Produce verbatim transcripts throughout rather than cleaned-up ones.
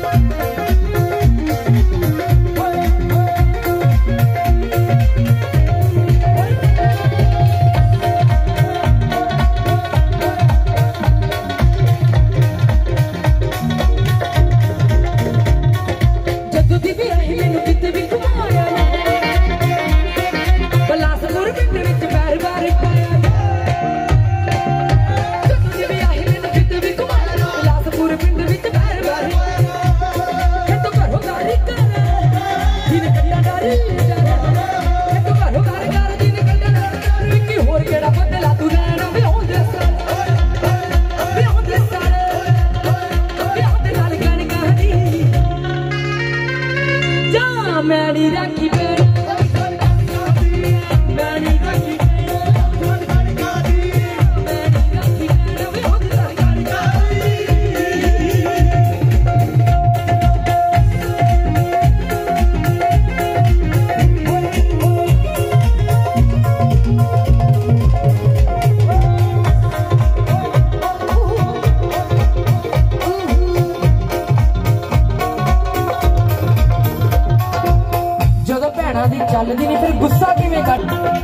ਚੱਲਦੀ ਨਹੀਂ ਫਿਰ ਗੁੱਸਾ ਕਿਵੇਂ ਕੱਢ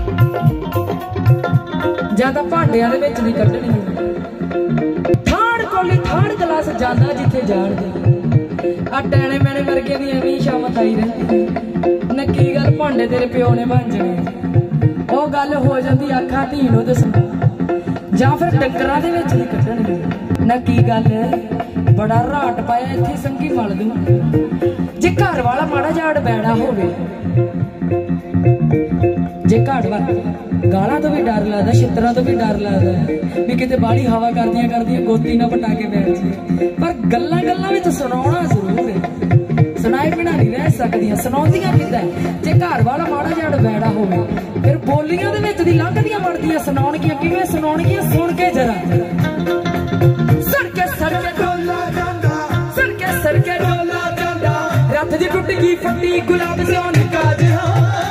ਜਾਂ ਤਾਂ ਭਾਂਡਿਆਂ ਦੇ ਵਿੱਚ ਨਹੀਂ ਕੱਢਣੀ ਥਾੜ ਕੋਲੀ ਥਾੜ ਗਲਾਸ ਜਾਂਦਾ ਜਿੱਥੇ ਜਾਣਦੇ ਆ ਟੈਣੇ ਮੈਣੇ ਵਰਗੇ ਦੀ ਐਵੇਂ ਸ਼ਾਮਤ ਆਈ ਰਹਿੰਦੀ ਨੱਕੀ ਗੱਲ ਭਾਂਡੇ ਤੇਰੇ ਪਿਓ ਨੇ ਭਾਂਜਣੇ ਉਹ ਗੱਲ ਹੋ ਜਾਂਦੀ ਆਖਾਂ ਧੀ ਨੂੰ ਦੱਸ ਜਾਂ ਫਿਰ ਟੱਕਰਾਂ ਦੇ ਵਿੱਚ ਨਹੀਂ ਕੱਢਣਗੇ ਨਾ ਕੀ ਗੱਲ ਬੜਾ ਰਾਟ ਪਾਇਆ ਇੱਥੇ ਸੰਗੀ ਮਲ ਦੂੰ ਜੇ ਘਰ ਵਾਲਾ ਮਾੜਾ ਜਾੜ ਬੈੜਾ ਹੋਵੇ ਜੇ ਘਾੜ ਵਾ ਗਾਲਾਂ ਤੋਂ ਵੀ ਡਰ ਲੱਗਦਾ ਛਿੱਤਰਾਂ ਤੋਂ ਵੀ ਡਰ ਲੱਗਦਾ ਵੀ ਕਿਤੇ ਬਾਹਲੀ ਹਵਾ ਕਰਦੀਆਂ ਕਰਦੀਆਂ ਗੋਤੀ ਨਾ ਪਟਾ ਕੇ ਬੈਠ ਜੀ ਪਰ ਗੱਲਾਂ ਗੱਲਾਂ ਵਿੱਚ ਸੁਣਾਉਣਾ ਜ਼ਰੂਰ ਹੈ ਸੁਣਾਏ ਬਿਨਾ ਨਹੀਂ ਰਹਿ ਸਕਦੀਆਂ ਸੁਣਾਉਂਦੀਆਂ ਕਿੱਦਾਂ ਜੇ ਘਰ ਵਾਲਾ ਮਾੜਾ ਜਾੜ ਬੈੜਾ ਹੋਵੇ ਫਿਰ ਬੋਲੀਆਂ ਦੇ ਵਿੱਚ ਦੀ ਲੰਘਦੀਆਂ ਮੜਦੀਆਂ ਸੁਣਾਉਣਗੀਆਂ ਕਿਵੇਂ ਸੁਣਾਉਣਗੀਆਂ ਸੁਣ ਕੇ ਜਰਾ ਸੜਕੇ ਸੜਕੇ ਡੋਲਾ ਜਾਂਦਾ ਸੜਕੇ ਸੜਕੇ ਡੋਲਾ ਜਾਂਦਾ ਰੱਤ ਦੀ ਟੁੱਟ ਗਈ ਫੱਟੀ ਗੁਲਾਬ ਸਿਉਂ ਨਿਕਾ ਜਿਹਾ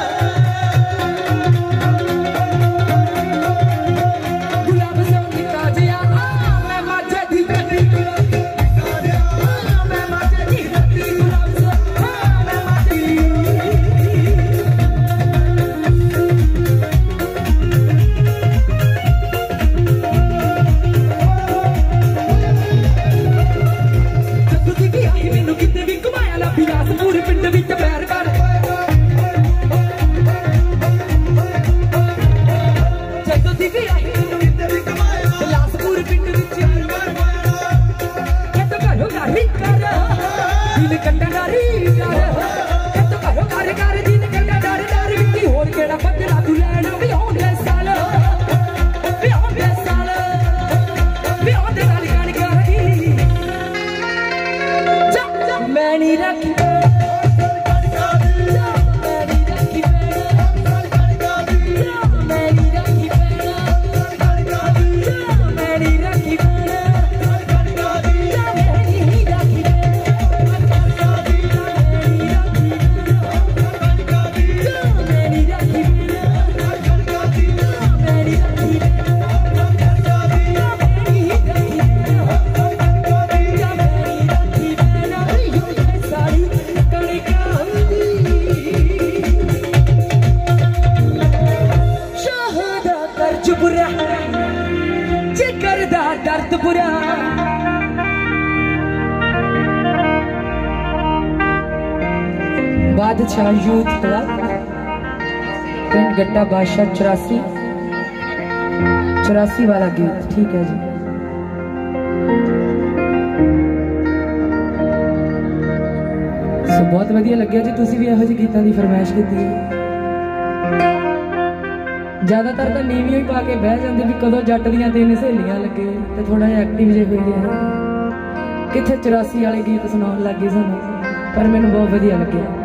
बादशाह यूथ क्लब पिंड गट्टा बादशाह चौरासी चौरासी वाला गीत ठीक है जी सो बहुत वधिया लग्या जी तुसी भी इहो ਜਿਹੇ गीतां दी फरमाइश कीती ज्यादातर तो नीवियां ही पा के बह जाते भी कदों जट दियां तीन सहेलियां लगे तो थोड़ा जिहा एक्टिव जे होई है किथे चौरासी वाले गीत सुनाउण लग गए सानू पर मैनूं बहुत वधिया लग्या